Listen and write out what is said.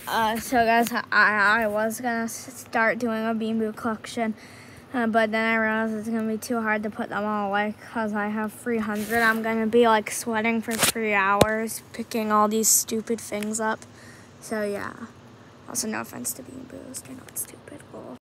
So guys, I was gonna start doing a Bean Boo collection, but then I realized it's gonna be too hard to put them all away because I have 300. I'm gonna be like sweating for 3 hours picking all these stupid things up. So yeah. Also, no offense to Bean Boos, they're not stupid.